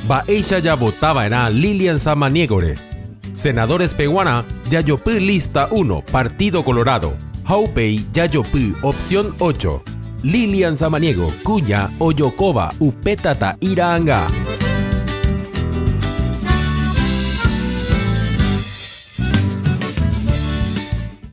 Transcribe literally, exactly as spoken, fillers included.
Baeisha ya votaba era Lilian Samaniegore. Senadores peruana Yayopú lista uno, Partido Colorado. Haupei Yayopú opción ocho. Lilian Samaniego, Cuña, Oyocoba, Upetata, Iraanga.